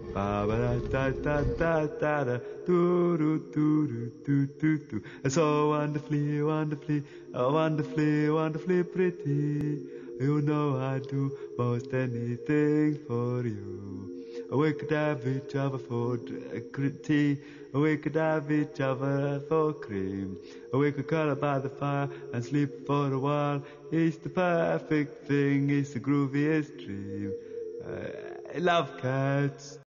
Ba ba da da da da da do do do do do do do. And so wonderfully, wonderfully, wonderfully, wonderfully pretty. You know I'd do most anything for you. We could have each other for tea. We could have each other for cream. We could cuddle by the fire and sleep for a while. It's the perfect thing. It's the grooviest dream. I love cats.